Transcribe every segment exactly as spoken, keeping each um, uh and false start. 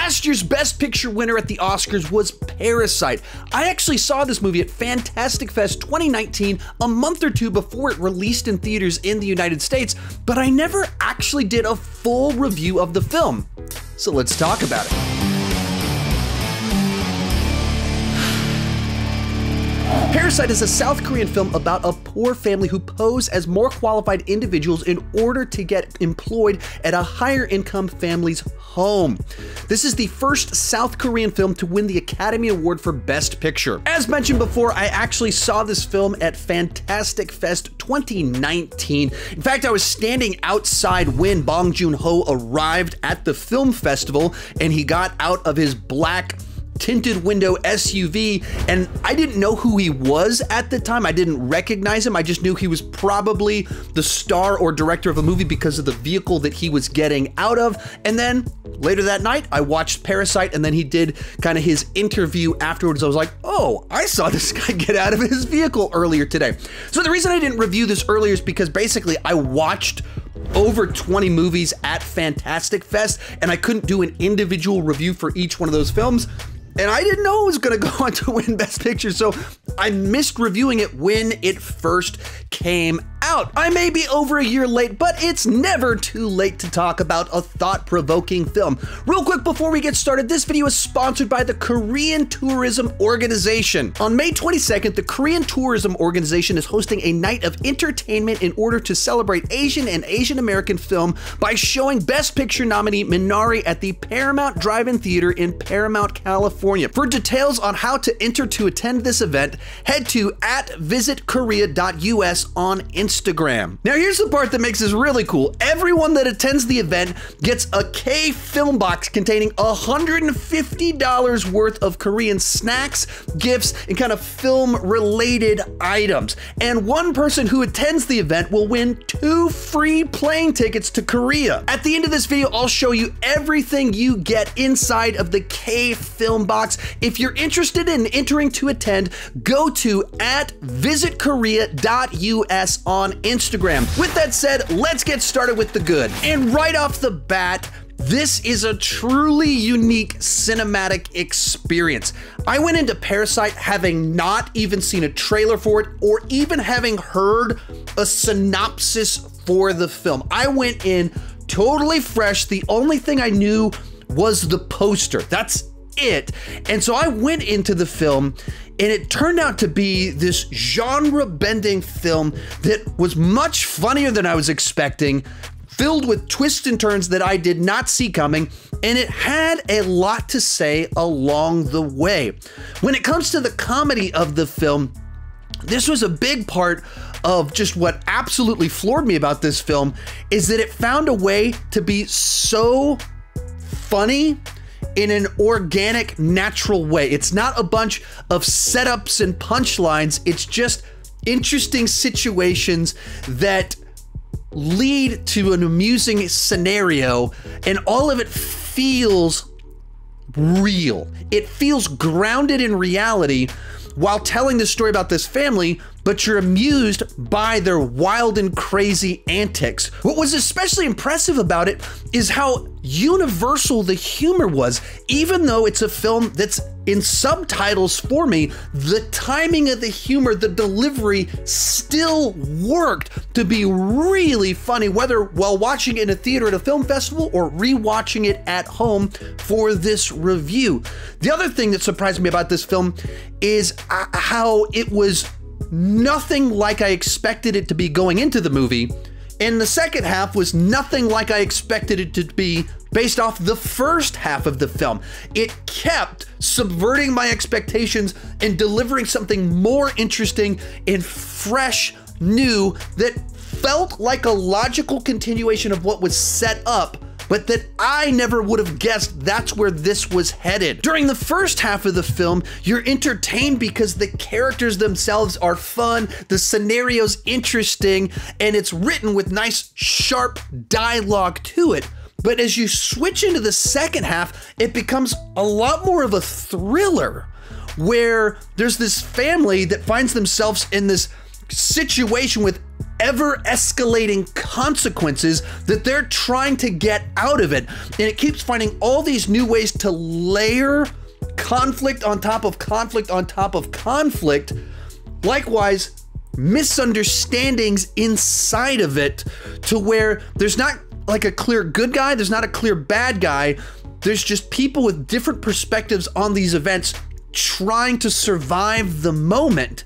Last year's Best Picture winner at the Oscars was Parasite. I actually saw this movie at Fantastic Fest twenty nineteen, a month or two before it released in theaters in the United States, but I never actually did a full review of the film. So let's talk about it. Parasite is a South Korean film about a poor family who pose as more qualified individuals in order to get employed at a higher income family's home. This is the first South Korean film to win the Academy Award for Best Picture. As mentioned before, I actually saw this film at Fantastic Fest twenty nineteen. In fact, I was standing outside when Bong Joon-ho arrived at the film festival, and he got out of his black tinted window S U V, and I didn't know who he was at the time. I didn't recognize him. I just knew he was probably the star or director of a movie because of the vehicle that he was getting out of. And then later that night, I watched Parasite, and then he did kind of his interview afterwards. I was like, oh, I saw this guy get out of his vehicle earlier today. So the reason I didn't review this earlier is because basically I watched over twenty movies at Fantastic Fest, and I couldn't do an individual review for each one of those films. And I didn't know it was gonna go on to win Best Picture, so I missed reviewing it when it first came out. I may be over a year late, but it's never too late to talk about a thought-provoking film. Real quick before we get started, this video is sponsored by the Korean Tourism Organization. On May twenty-second, the Korean Tourism Organization is hosting a night of entertainment in order to celebrate Asian and Asian American film by showing Best Picture nominee Minari at the Paramount Drive-In Theater in Paramount, California. For details on how to enter to attend this event, head to at visit korea dot U S on Instagram. Now here's the part that makes this really cool. Everyone that attends the event gets a K film box containing one hundred fifty dollars worth of Korean snacks, gifts, and kind of film related items. And one person who attends the event will win two free plane tickets to Korea. At the end of this video, I'll show you everything you get inside of the K film box. If you're interested in entering to attend, go to at visit korea dot U S on Instagram. With that said, let's get started with the good. And right off the bat, this is a truly unique cinematic experience. I went into Parasite having not even seen a trailer for it or even having heard a synopsis for the film. I went in totally fresh. The only thing I knew was the poster. That's it. And so I went into the film, and it turned out to be this genre-bending film that was much funnier than I was expecting, filled with twists and turns that I did not see coming, and it had a lot to say along the way. When it comes to the comedy of the film, this was a big part of just what absolutely floored me about this film, is that it found a way to be so funny in an organic, natural way. It's not a bunch of setups and punchlines. It's just interesting situations that lead to an amusing scenario, and all of it feels real. It feels grounded in reality while telling the story about this family, but you're amused by their wild and crazy antics. What was especially impressive about it is how universal the humor was. Even though it's a film that's in subtitles for me, the timing of the humor, the delivery still worked to be really funny, whether while watching it in a theater at a film festival or rewatching it at home for this review. The other thing that surprised me about this film is uh, how it was nothing like I expected it to be going into the movie, and the second half was nothing like I expected it to be based off the first half of the film. It kept subverting my expectations and delivering something more interesting and fresh, new, that felt like a logical continuation of what was set up, but that I never would have guessed that's where this was headed. During the first half of the film, you're entertained because the characters themselves are fun, the scenario's interesting, and it's written with nice, sharp dialogue to it. But as you switch into the second half, it becomes a lot more of a thriller, where there's this family that finds themselves in this situation with ever escalating consequences that they're trying to get out of it. And it keeps finding all these new ways to layer conflict on top of conflict on top of conflict. Likewise, misunderstandings inside of it, to where there's not like a clear good guy, there's not a clear bad guy. There's just people with different perspectives on these events trying to survive the moment.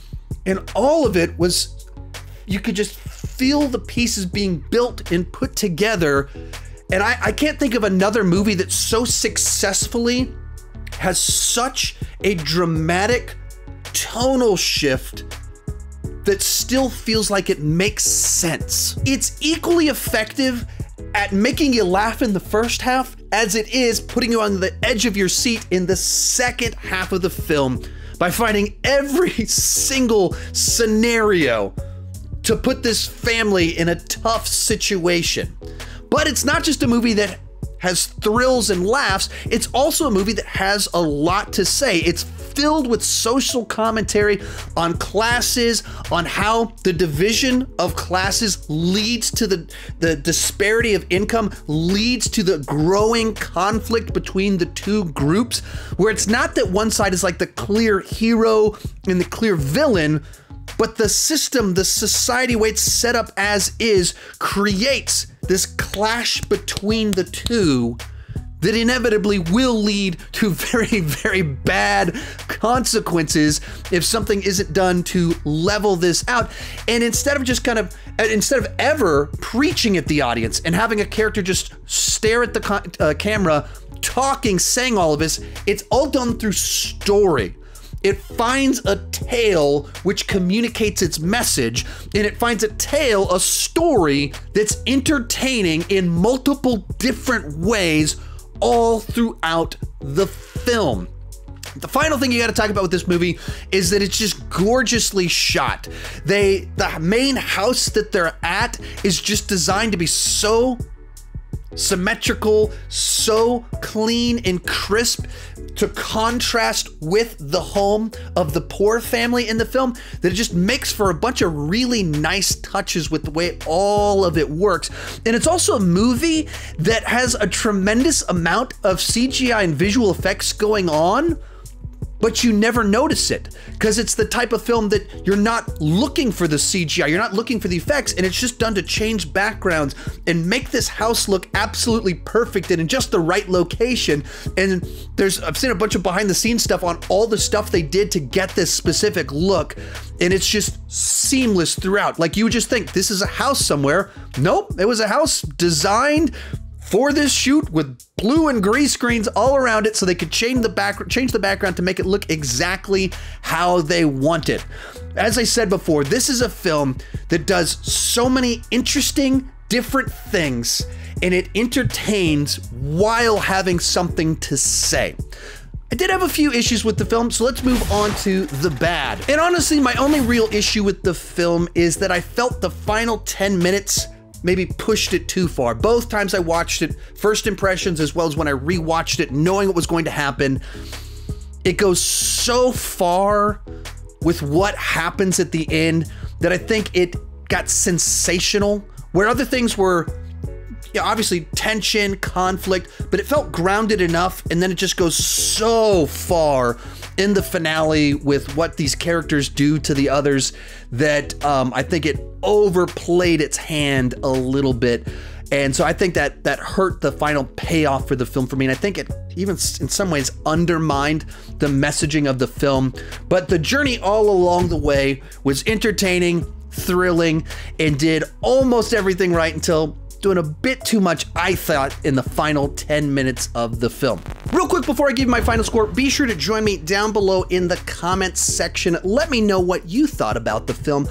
And all of it was, you could just feel the pieces being built and put together. And I, I can't think of another movie that so successfully has such a dramatic tonal shift that still feels like it makes sense. It's equally effective at making you laugh in the first half as it is putting you on the edge of your seat in the second half of the film by finding every single scenario to put this family in a tough situation. But it's not just a movie that has thrills and laughs, it's also a movie that has a lot to say. It's filled with social commentary on classes, on how the division of classes leads to the, the disparity of income, leads to the growing conflict between the two groups, where it's not that one side is like the clear hero and the clear villain, but the system, the society, way it's set up as is, creates this clash between the two that inevitably will lead to very, very bad consequences if something isn't done to level this out. And instead of just kind of, instead of ever preaching at the audience and having a character just stare at the uh, camera, talking, saying all of this, it's all done through story. It finds a tale which communicates its message, and it finds a tale, a story that's entertaining in multiple different ways all throughout the film. The final thing you got to talk about with this movie is that it's just gorgeously shot. They, the main house that they're at is just designed to be so symmetrical, so clean and crisp, to contrast with the home of the poor family in the film, that it just makes for a bunch of really nice touches with the way all of it works. And it's also a movie that has a tremendous amount of C G I and visual effects going on, but you never notice it because it's the type of film that you're not looking for the C G I, you're not looking for the effects, and it's just done to change backgrounds and make this house look absolutely perfect and in just the right location. And there's, I've seen a bunch of behind the scenes stuff on all the stuff they did to get this specific look, and it's just seamless throughout. Like, you would just think this is a house somewhere. Nope, it was a house designed for this shoot with blue and gray screens all around it so they could change the back change the background to make it look exactly how they want it. As I said before, this is a film that does so many interesting different things, and it entertains while having something to say. I did have a few issues with the film, so let's move on to the bad. And honestly, my only real issue with the film is that I felt the final ten minutes maybe pushed it too far. Both times I watched it, first impressions as well as when I rewatched it, knowing what was going to happen, it goes so far with what happens at the end that I think it got sensational, where other things were, you know, obviously tension, conflict, but it felt grounded enough, and then it just goes so far in the finale with what these characters do to the others that um, I think it overplayed its hand a little bit. And so I think that that hurt the final payoff for the film for me. And I think it even in some ways undermined the messaging of the film. But the journey all along the way was entertaining, thrilling, and did almost everything right until doing a bit too much, I thought, in the final ten minutes of the film. Real quick before I give you my final score, be sure to join me down below in the comments section. Let me know what you thought about the film.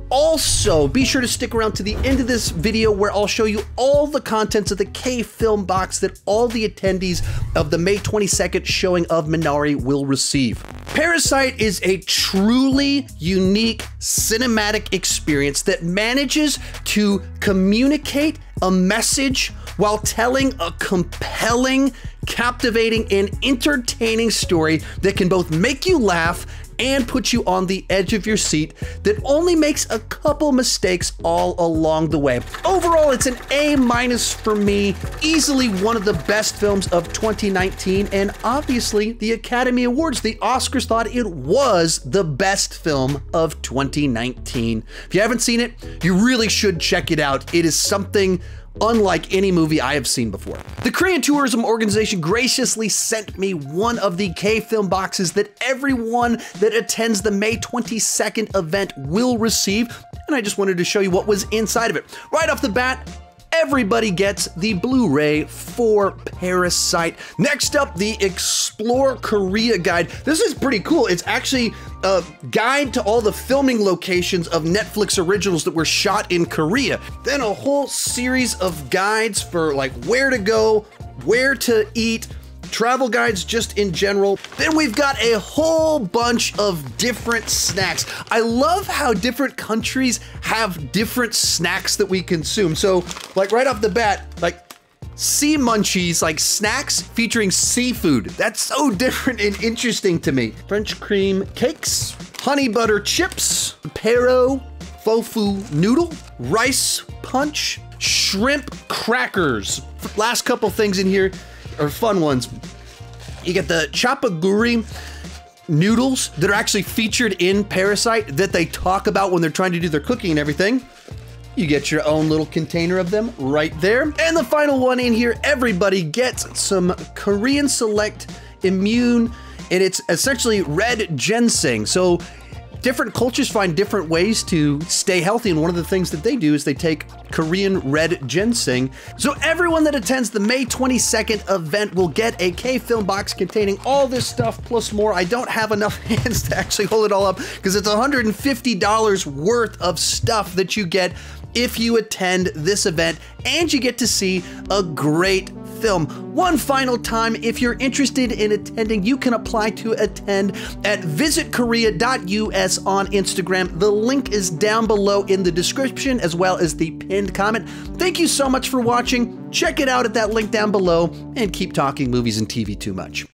Also, be sure to stick around to the end of this video where I'll show you all the contents of the K-Film box that all the attendees of the May twenty-second showing of Minari will receive. Parasite is a truly unique cinematic experience that manages to communicate a message while telling a compelling, captivating, and entertaining story that can both make you laugh and puts you on the edge of your seat that only makes a couple mistakes all along the way. Overall, it's an A minus for me, easily one of the best films of twenty nineteen, and obviously the Academy Awards, the Oscars thought it was the best film of twenty nineteen. If you haven't seen it, you really should check it out. It is something unlike any movie I have seen before. The Korean Tourism Organization graciously sent me one of the K-Film boxes that everyone that attends the May twenty-second event will receive, and I just wanted to show you what was inside of it. Right off the bat, everybody gets the Blu-ray for Parasite. Next up, the Explore Korea guide. This is pretty cool. It's actually a guide to all the filming locations of Netflix originals that were shot in Korea. Then a whole series of guides for like where to go, where to eat, travel guides just in general. Then we've got a whole bunch of different snacks. I love how different countries have different snacks that we consume. So like right off the bat, like sea munchies, like snacks featuring seafood. That's so different and interesting to me. French cream cakes, honey butter chips, pero tofu noodle, rice punch, shrimp crackers. Last couple things in here are fun ones. You get the chapaguri noodles that are actually featured in Parasite that they talk about when they're trying to do their cooking and everything. You get your own little container of them right there. And the final one in here, everybody gets some Korean Select Immune, and it's essentially red ginseng. So different cultures find different ways to stay healthy, and one of the things that they do is they take Korean red ginseng. So everyone that attends the May twenty-second event will get a K-Film box containing all this stuff plus more. I don't have enough hands to actually hold it all up because it's one hundred fifty dollars worth of stuff that you get if you attend this event, and you get to see a great film. One final time, if you're interested in attending, you can apply to attend at visit korea dot U S on Instagram. The link is down below in the description as well as the pinned comment. Thank you so much for watching. Check it out at that link down below, and keep talking movies and T V too much.